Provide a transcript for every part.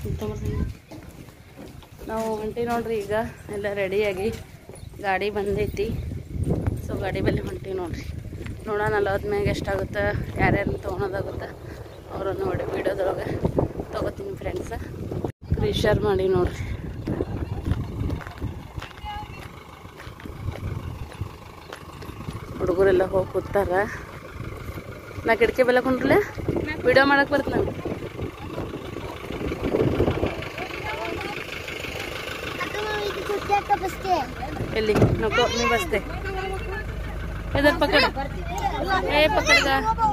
ನಾವು ಹೊಂಟಿ ನೋಡ್ರಿ. ಈಗ ಎಲ್ಲ ರೆಡಿಯಾಗಿ ಗಾಡಿ ಬಂದೈತಿ. ಸೊ ಗಾಡಿ ಮೇಲೆ ಹೊಂಟಿವಿ ನೋಡ್ರಿ. ನೋಡೋಣ ಅಲ್ಲಿ ಹೋದ್ಮ್ಯಾಗ ಎಷ್ಟಾಗುತ್ತೆ, ಯಾರ್ಯಾರು ತೊಗೊಳೋದಾಗುತ್ತೆ ಅವರನ್ನು ನೋಡಿ ವಿಡಿಯೋದೊಳಗೆ ತೊಗೋತೀನಿ ಫ್ರೆಂಡ್ಸ. ರೀಶೇರ್ ಮಾಡಿ ನೋಡ್ರಿ. ಹುಡುಗರೆಲ್ಲ ಹೋಗಿ ಕೂತಾರ. ನಾ ಕಿಟಕಿ ಬೆಲ್ಲ ಕುಂಡ್ರಲ್ಲ ವಿಡಿಯೋ ಮಾಡಕ್ಕೆ ಬರ್ತ ನಾನು. ಎಲ್ಲಿ ನೋಕೋ ನೀವು ಬಸ್ತೆ ಇದರ ಪಕಡ ಏ ಪಕಡ್ಗ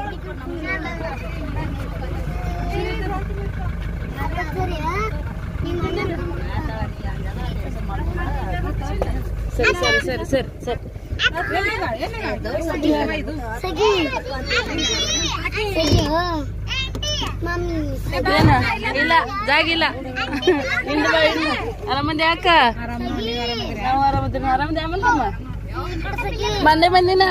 ಸರಿ ಸರಿ ಸರಿ ಸರಿ ಸರಿ ಇಲ್ಲ ಜಾಗಿಲ್ಲ. ಆರಾಮಂದಿ ಅಕ್ಕ? ನಾವು ಆರಾಮದಿನ. ಆರಾಮದಿ ಆಮಲ್ಲಮ್ಮ? ಬಂದೆ ಬಂದಿನ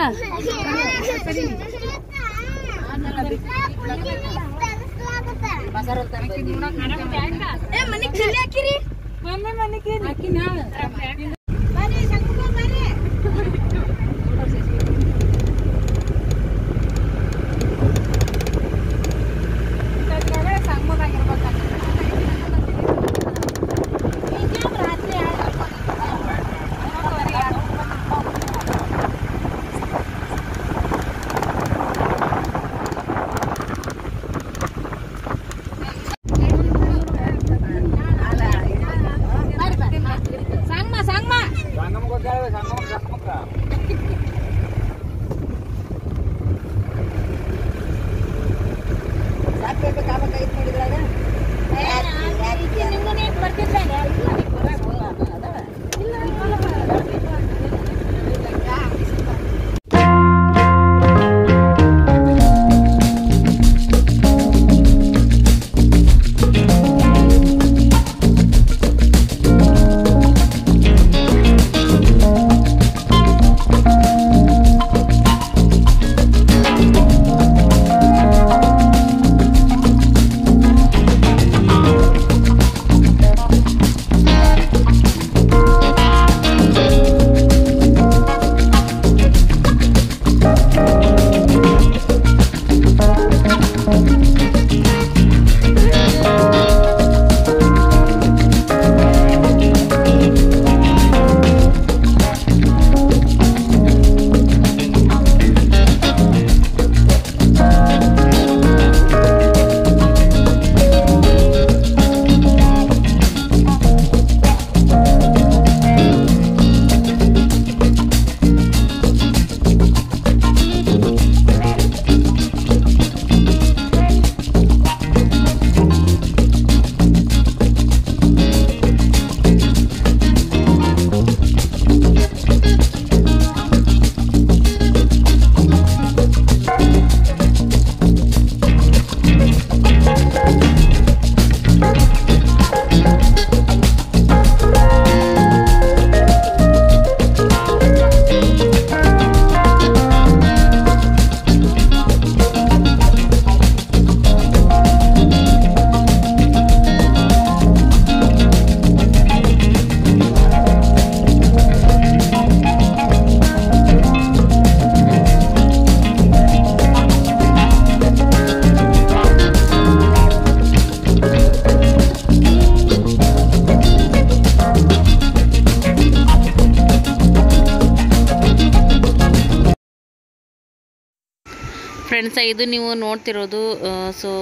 ಫ್ರೆಂಡ್ಸ. ಇದು ನೀವು ನೋಡ್ತಿರೋದು ಸೊ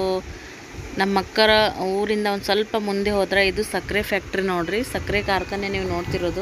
ನಮ್ಮ ಅಕ್ಕರ ಊರಿಂದ ಒಂದು ಸ್ವಲ್ಪ ಮುಂದೆ ಹೋದ್ರೆ ಇದು ಸಕ್ಕರೆ ಫ್ಯಾಕ್ಟ್ರಿ ನೋಡ್ರಿ. ಸಕ್ಕರೆ ಕಾರ್ಖಾನೆ ನೀವು ನೋಡ್ತಿರೋದು.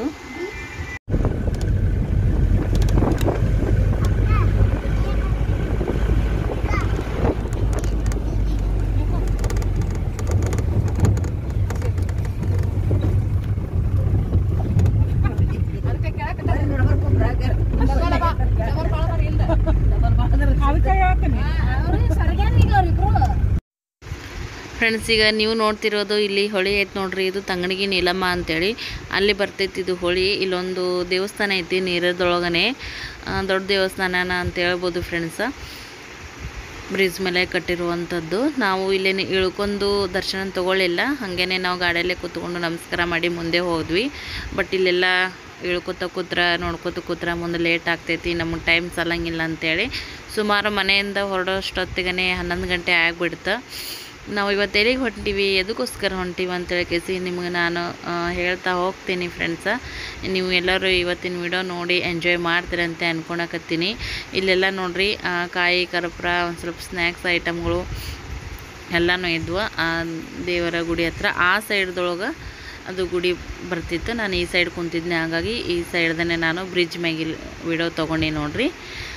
ಫ್ರೆಂಡ್ಸ್, ಈಗ ನೀವು ನೋಡ್ತಿರೋದು ಇಲ್ಲಿ ಹೊಳಿ ಐತೆ ನೋಡ್ರಿ. ಇದು ತಂಗಡಗಿ ನೀಲಮ್ಮ ಅಂತೇಳಿ ಅಲ್ಲಿ ಬರ್ತೈತಿ ಇದು ಹೊಳಿ. ಇಲ್ಲೊಂದು ದೇವಸ್ಥಾನ ಐತಿ ನೀರದೊಳಗನೆ, ದೊಡ್ಡ ದೇವಸ್ಥಾನ ಅಂತ ಹೇಳ್ಬೋದು ಫ್ರೆಂಡ್ಸ. ಬ್ರಿಡ್ಜ್ ಮೇಲೆ ಕಟ್ಟಿರುವಂಥದ್ದು. ನಾವು ಇಲ್ಲೇ ಇಳ್ಕೊಂಡು ದರ್ಶನ ತೊಗೊಳ್ಳಿಲ್ಲ, ಹಾಗೇ ನಾವು ಗಾಡಿಯಲ್ಲೇ ಕೂತ್ಕೊಂಡು ನಮಸ್ಕಾರ ಮಾಡಿ ಮುಂದೆ ಹೋದ್ವಿ. ಬಟ್ ಇಲ್ಲೆಲ್ಲ ಇಳ್ಕೊತ ಕೂತ್ರ ನೋಡ್ಕೊತ ಕೂತ್ರ ಮುಂದೆ ಲೇಟ್ ಆಗ್ತೈತಿ, ನಮಗೆ ಟೈಮ್ ಸಲ್ಲಂಗಿಲ್ಲ ಅಂತೇಳಿ ಸುಮಾರು ಮನೆಯಿಂದ ಹೊರಡೋಷ್ಟೊತ್ತಿಗೆ 11 ಗಂಟೆ ಆಗಿಬಿಡ್ತು. ನಾವು ಇವತ್ತು ಎಲ್ಲಿಗೆ ಹೊಂಟೀವಿ, ಎದಕ್ಕೋಸ್ಕರ ಹೊಂಟೀವಿ ಅಂತೇಳಿ ಕೇಸಿ ನಿಮ್ಗೆ ನಾನು ಹೇಳ್ತಾ ಹೋಗ್ತೀನಿ ಫ್ರೆಂಡ್ಸ. ನೀವು ಎಲ್ಲರೂ ಇವತ್ತಿನ ವಿಡಿಯೋ ನೋಡಿ ಎಂಜಾಯ್ ಮಾಡ್ತೀರಂತೆ ಅಂದ್ಕೊಳಕತ್ತೀನಿ. ಇಲ್ಲೆಲ್ಲ ನೋಡ್ರಿ ಕಾಯಿ ಕರ್ಪೂರ ಒಂದು ಸ್ವಲ್ಪ ಸ್ನ್ಯಾಕ್ಸ್ ಐಟಮ್ಗಳು ಎಲ್ಲನೂ ಇದ್ವು ಆ ದೇವರ ಗುಡಿ ಹತ್ರ. ಆ ಸೈಡ್ದೊಳಗೆ ಅದು ಗುಡಿ ಬರ್ತಿತ್ತು, ನಾನು ಈ ಸೈಡ್ ಕುಂತಿದ್ದೆ, ಹಾಗಾಗಿ ಈ ಸೈಡ್ದೇ ನಾನು ಬ್ರಿಡ್ಜ್ ಮ್ಯಾಗಿಲ್ ವಿಡಿಯೋ ತೊಗೊಂಡು ನೋಡ್ರಿ.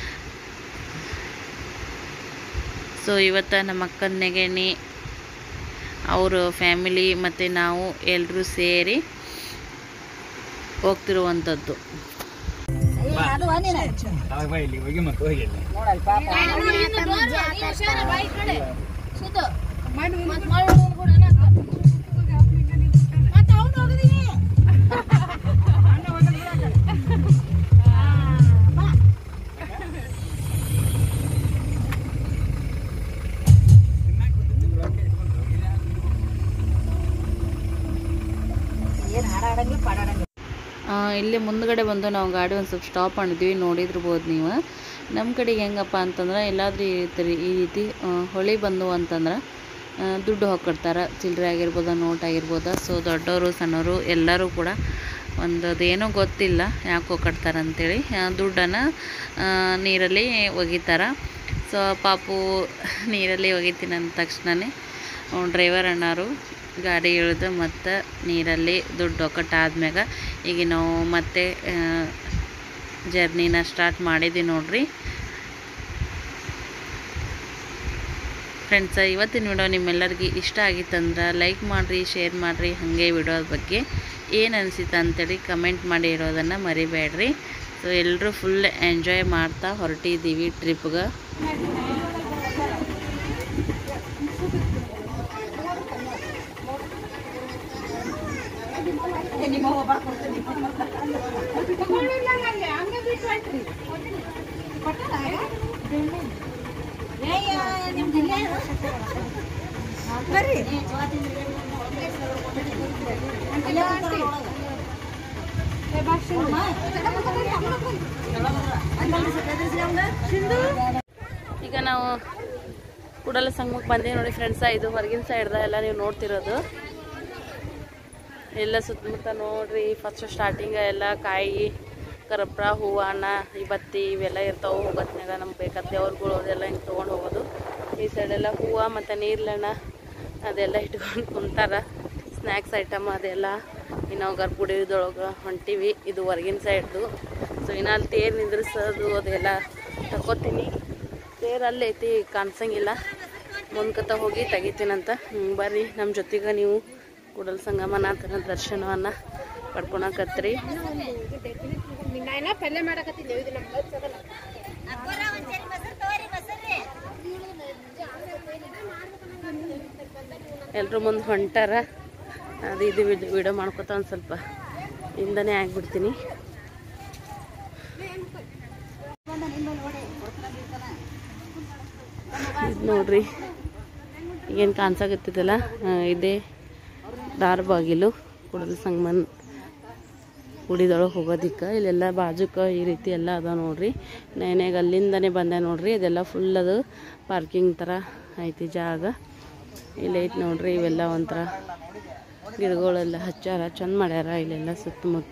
ಸೊ ಇವತ್ತು ನಮ್ಮ ಅಕ್ಕನ ನೆಗೆಣಿ ಅವ್ರ ಫ್ಯಾಮಿಲಿ ಮತ್ತು ನಾವು ಎಲ್ಲರೂ ಸೇರಿ ಹೋಗ್ತಿರುವಂಥದ್ದು. ಇಲ್ಲಿ ಮುಂದ್ಗಡೆ ಬಂದು ನಾವು ಗಾಡಿ ಒಂದು ಸ್ವಲ್ಪ ಸ್ಟಾಪ್ ಮಾಡಿದ್ವಿ, ನೋಡಿದ್ರಬೋದು ನೀವು. ನಮ್ಮ ಕಡೆಗೆ ಹೆಂಗಪ್ಪ ಅಂತಂದ್ರೆ ಎಲ್ಲಾದ್ರೂ ಈ ರೀತಿ ಹೊಳಿ ಬಂದು ಅಂತಂದ್ರೆ ದುಡ್ಡು ಹಾಕ್ಕೊಡ್ತಾರೆ, ಚಿಲ್ಲರೆ ಆಗಿರ್ಬೋದು, ನೋಟ್ ಆಗಿರ್ಬೋದು. ಸೊ ದೊಡ್ಡವರು ಸಣ್ಣವರು ಎಲ್ಲರೂ ಕೂಡ ಅದೇನೋ ಗೊತ್ತಿಲ್ಲ ಯಾಕೆ ಹೋಗ್ಕೊಡ್ತಾರೆ ಅಂಥೇಳಿ ದುಡ್ಡನ್ನು ನೀರಲ್ಲಿ ಒಗಿತಾರೆ. ಸೊ ಪಾಪು ನೀರಲ್ಲಿ ಒಗಿತೀನಿ ಅಂದ ತಕ್ಷಣವೇ ಡ್ರೈವರ್ ಅಣ್ಣಾರು ಗಾಡಿ ಇಳಿದು ಮತ್ತು ನೀರಲ್ಲಿ ದುಡ್ಡು ಒಕ್ಕಟ್ಟಾದ್ಮ್ಯಾಗ ಈಗ ನಾವು ಮತ್ತೆ ಜರ್ನಿನ ಸ್ಟಾರ್ಟ್ ಮಾಡಿದ್ವಿ ನೋಡ್ರಿ ಫ್ರೆಂಡ್ಸ. ಇವತ್ತಿನ ವಿಡಿಯೋ ನಿಮ್ಮೆಲ್ಲರಿಗೂ ಇಷ್ಟ ಆಗಿತ್ತಂದ್ರೆ ಲೈಕ್ ಮಾಡಿರಿ, ಶೇರ್ ಮಾಡಿರಿ. ಹಾಗೆ ವಿಡಿಯೋದ ಬಗ್ಗೆ ಏನು ಅನಿಸಿತ್ತು ಅಂತೇಳಿ ಕಮೆಂಟ್ ಮಾಡಿ ಇರೋದನ್ನು ಮರಿಬೇಡ್ರಿ. ಸೊ ಎಲ್ಲರೂ ಫುಲ್ ಎಂಜಾಯ್ ಮಾಡ್ತಾ ಹೊರಟಿದ್ದೀವಿ ಟ್ರಿಪ್ಗೆ. ಈಗ ನಾವು ಕೂಡಲ ಸಂಗಮಕ್ಕೆ ಬಂದೀವಿ ನೋಡಿ ಫ್ರೆಂಡ್ಸ. ಇದು ಹೊರಗಿನ ಸೈಡ್ದ ಎಲ್ಲ ನೀವು ನೋಡ್ತಿರೋದು. ಎಲ್ಲ ಸುತ್ತಮುತ್ತ ನೋಡ್ರಿ. ಫಸ್ಟ್ ಸ್ಟಾರ್ಟಿಂಗ್ ಎಲ್ಲ ಕಾಯಿ ಕರ್ಪೂರ ಹೂವು ಅನ್ನ ಈ ಬತ್ತಿ ಇವೆಲ್ಲ ಇರ್ತಾವೆ. ಹೋಗೋತ್ನಾಗ ನಮ್ಗೆ ಬೇಕಾದ ದೇವ್ರುಗಳು ಅದೆಲ್ಲ ಹಿಂಗೆ ತೊಗೊಂಡು ಹೋಗೋದು. ಈ ಸೈಡೆಲ್ಲ ಹೂವು ಮತ್ತು ನೀರ್ಲಣ್ಣ ಅದೆಲ್ಲ ಇಟ್ಕೊಂಡು ಕುಂತಾರ. ಸ್ನ್ಯಾಕ್ಸ್ ಐಟಮ್ ಅದೆಲ್ಲ ಇನ್ನು ಗರ್ಭಗುಡಿದೊಳಗೆ ಹೊಂಟೀವಿ. ಇದು ಹೊರಗಿನ ಸೈಡ್ದು. ಸೊ ಇನ್ನು ಅಲ್ಲಿ ತೇರು ನಿಂದ್ರಿಸೋದು ಅದೆಲ್ಲ ತಗೋತೀನಿ. ತೇರು ಅಲ್ಲೈತಿ, ಕಾಣಿಸಂಗಿಲ್ಲ. ಮುಂದ್ಕತ್ತ ಹೋಗಿ ತೆಗಿತೀನಂತ. ಬರ್ರಿ ನಮ್ಮ ಜೊತೆಗೆ ನೀವು ಕೂಡಲ ಸಂಗಮನಾಥನ ದರ್ಶನವನ್ನು ಪಡ್ಕೊಳಕತ್ರಿ. ಎಲ್ಲರೂ ಮುಂದೆ ಹೊಂಟಾರ. ಅದು ಇದು ವಿಡಿಯೋ ಮಾಡ್ಕೊತ ಒಂದು ಸ್ವಲ್ಪ ಹಿಂದನೇ ಆಗಿಬಿಡ್ತೀನಿ. ಇದು ನೋಡ್ರಿ ಈಗೇನು ಕಾಣಿಸಾಕತ್ತಿದ್ದಲ್ಲ, ಇದೇ ದಾರ ಬಾಗಿಲು ಕೂಡಲ ಸಂಗಮನ ಗುಡಿದೊಳಗೆ ಹೋಗೋದಿಕ್ಕೆ. ಇಲ್ಲೆಲ್ಲ ಬಾಜುಕ ಈ ರೀತಿ ಎಲ್ಲ ಅದ ನೋಡ್ರಿ. ನೇನಾಗ ಅಲ್ಲಿಂದನೇ ಬಂದೆ ನೋಡ್ರಿ. ಇದೆಲ್ಲ ಫುಲ್ ಅದು ಪಾರ್ಕಿಂಗ್ ಥರ ಐತಿ ಜಾಗ. ಇಲ್ಲೈತಿ ನೋಡ್ರಿ. ಇವೆಲ್ಲ ಒಂಥರ ಗಿಡಗಳೆಲ್ಲ ಹಚ್ಚಾರ, ಚಂದ ಮಾಡ್ಯಾರ ಇಲ್ಲೆಲ್ಲ ಸುತ್ತಮುತ್ತ.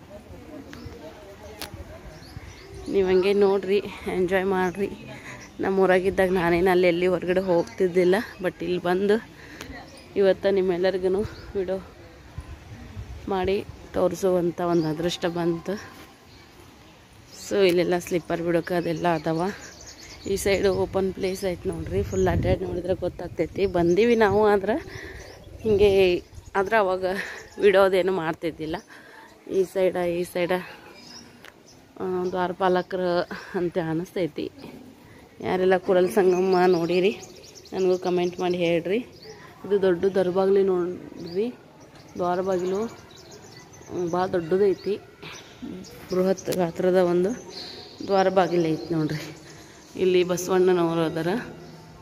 ನೀವು ಹಂಗೆ ನೋಡ್ರಿ, ಎಂಜಾಯ್ ಮಾಡಿರಿ. ನಮ್ಮ ಊರಾಗಿದ್ದಾಗ ನಾನೇನು ಎಲ್ಲಿ ಹೊರಗಡೆ ಹೋಗ್ತಿದ್ದಿಲ್ಲ. ಬಟ್ ಇಲ್ಲಿ ಬಂದು ಇವತ್ತು ನಿಮ್ಮೆಲ್ಲರಿಗೂ ವಿಡಿಯೋ ಮಾಡಿ ತೋರಿಸುವಂಥ ಒಂದು ಅದೃಷ್ಟ ಬಂತು. ಸೊ ಇಲ್ಲೆಲ್ಲ ಸ್ಲಿಪ್ಪರ್ ಬಿಡೋಕೆ ಅದೆಲ್ಲ ಅದಾವ. ಈ ಸೈಡು ಓಪನ್ ಪ್ಲೇಸ್ ಐತೆ ನೋಡ್ರಿ. ಫುಲ್ ಅಡ್ಡಾಡಿ ನೋಡಿದ್ರೆ ಗೊತ್ತಾಗ್ತೈತಿ. ಬಂದೀವಿ ನಾವು, ಆದ್ರೆ ಹೀಗೆ ಆದ್ರೆ ಅವಾಗ ವಿಡಿಯೋದೇನು ಮಾಡ್ತಿದ್ದಿಲ್ಲ. ಈ ಸೈಡ ದ್ವಾರಪಾಲಕರು ಅಂತ ಅನ್ನಿಸ್ತೈತಿ. ಯಾರೆಲ್ಲ ಕೂಡಲ ಸಂಗಮ ನೋಡಿರಿ ನನಗೂ ಕಮೆಂಟ್ ಮಾಡಿ ಹೇಳ್ರಿ. ಇದು ದೊಡ್ಡ ದರ್ಬಾಗ್ಲಿ ನೋಡ್ರಿ. ದ್ವಾರ ಬಾಗಿಲು ಭಾಳ ದೊಡ್ಡದೈತಿ. ಬೃಹತ್ ಗಾತ್ರದ ಒಂದು ದ್ವಾರ ಬಾಗಿಲು ಐತಿ ನೋಡ್ರಿ. ಇಲ್ಲಿ ಬಸವಣ್ಣನವರು ಅದಾರ.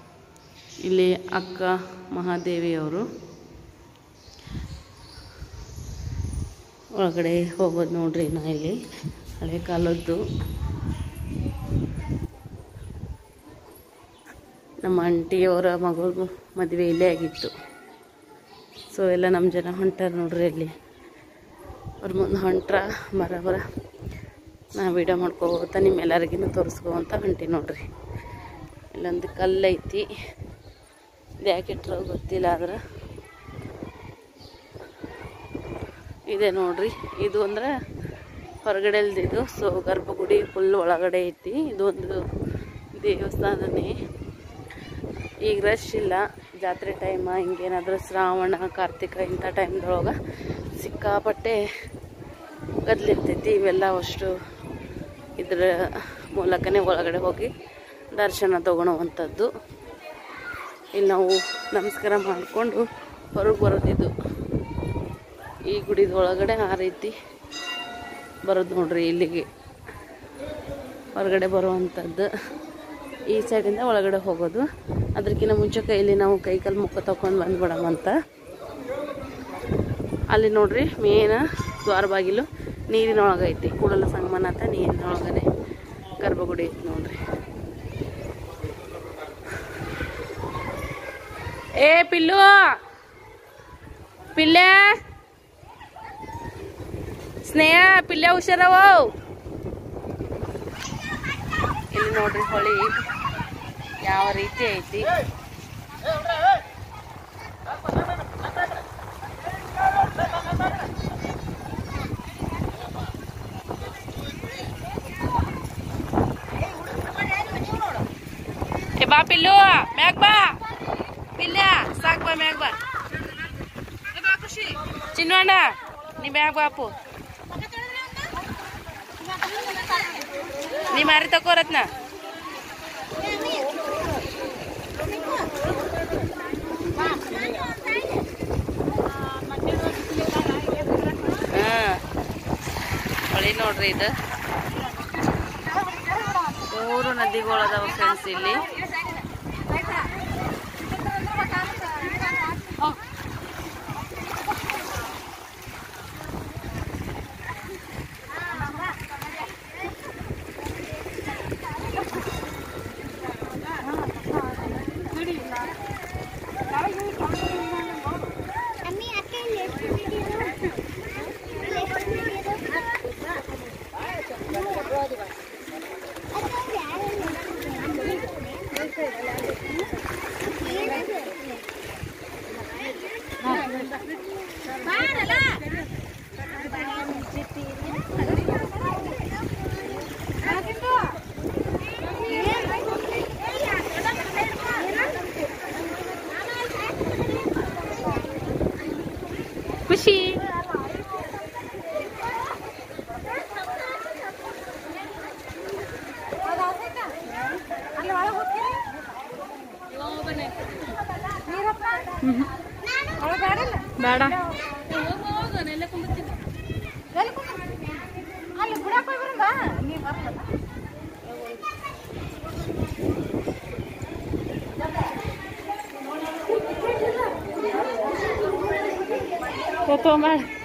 ಇಲ್ಲಿ ಅಕ್ಕ ಮಹಾದೇವಿಯವರು ಒಳಗಡೆ ಹೋಗೋದು ನೋಡ್ರಿ. ನಾ ಇಲ್ಲಿ ಹಳೆ ಕಾಲದ್ದು ನಮ್ಮ ಆಂಟಿಯವರ ಮಗು ಮದುವೆ ಇಲ್ಲೇ ಆಗಿತ್ತು. ಸೊ ಎಲ್ಲ ನಮ್ಮ ಜನ ಹೊಂಟಾರ ನೋಡ್ರಿ. ಅಲ್ಲಿ ಅವ್ರ ಮುಂದೆ ಹೊಂಟ್ರ ಬರ ನಾ ವೀಡಿಯೋ ಮಾಡ್ಕೋತ ನಿಮ್ಮೆಲ್ಲರಿಗೂ ತೋರಿಸ್ಕೋಂತ ಹೊಂಟಿ ನೋಡ್ರಿ. ಇಲ್ಲೊಂದು ಕಲ್ಲು ಐತಿ, ಇದು ಯಾಕೆ ಇಟ್ಟರೋ ಗೊತ್ತಿಲ್ಲ, ಆದ್ರೆ ಇದೆ ನೋಡ್ರಿ. ಇದು ಅಂದ್ರೆ ಹೊರಗಡೆಲ್ದಿದು. ಸೊ ಗರ್ಭಗುಡಿ ಫುಲ್ ಒಳಗಡೆ ಐತಿ. ಇದು ಒಂದು ದೇವಸ್ಥಾನನೇ. ಈಗ ರಶ್ ಇಲ್ಲ, ಜಾತ್ರೆ ಟೈಮ ಹಿಂಗೇನಾದರೂ ಶ್ರಾವಣ ಕಾರ್ತಿಕ ಇಂಥ ಟೈಮ್ದೊಳಗೆ ಸಿಕ್ಕಾಪಟ್ಟೆ ಗದ್ಲಿರ್ತೈತಿ. ಇವೆಲ್ಲ ಅಷ್ಟು ಇದ್ರ ಮೂಲಕನೇ ಒಳಗಡೆ ಹೋಗಿ ದರ್ಶನ ತಗೊಳ್ಳೋವಂಥದ್ದು. ಇಲ್ಲಿ ನಾವು ನಮಸ್ಕಾರ ಮಾಡಿಕೊಂಡು ಹೊರಗೆ ಬರೋದಿದ್ದು. ಈ ಗುಡಿದ ಒಳಗಡೆ ಆ ರೀತಿ ಬರೋದು ನೋಡ್ರಿ. ಇಲ್ಲಿಗೆ ಹೊರಗಡೆ ಬರುವಂಥದ್ದು ಈ ಸೈಡಿಂದ ಒಳಗಡೆ ಹೋಗೋದು. ಅದಕ್ಕಿಂತ ಮುಂಚೆ ಕೈಲಿ ನಾವು ಕೈಕಾಲು ಮುಖ ತಗೊಂಡು ಬಂದ್ಬಿಡೋವಂತ. ಅಲ್ಲಿ ನೋಡ್ರಿ ಮೇನ ದ್ವಾರ ಬಾಗಿಲು ನೀರಿನೊಳಗೆ ಐತಿ. ಕೂಡಲ ಸಂಗಮನ ಅಂತ ನೀರಿನೊಳಗನೆ ಗರ್ಭಗುಡಿ ಐತಿ ನೋಡ್ರಿ. ಏ ಪಿಲ್ಲು ಪಿಲ್ಲೆ ಸ್ನೇಹ ಪಿಲ್ಲೆ ಹುಷಾರವ. ಇಲ್ಲಿ ನೋಡ್ರಿ ಹೊಳಿ ಯಾವ ರೀತಿ ಐತಿ. ए बा पिल्लू मैग बा पिल्ल्या साक बा मैग बा चिन्वंड नी मैग बापू नी मारी तकोरत ना ಹೊಳಿ ನೋಡ್ರಿ. ಇದು 3 ನದಿಗಳದಾವ ಫ್ರೆಂಡ್ಸ್ ಇಲ್ಲಿ. ಖುಷಿ ಬೇಡ ಫೋಟೋ ಮಾಡಿ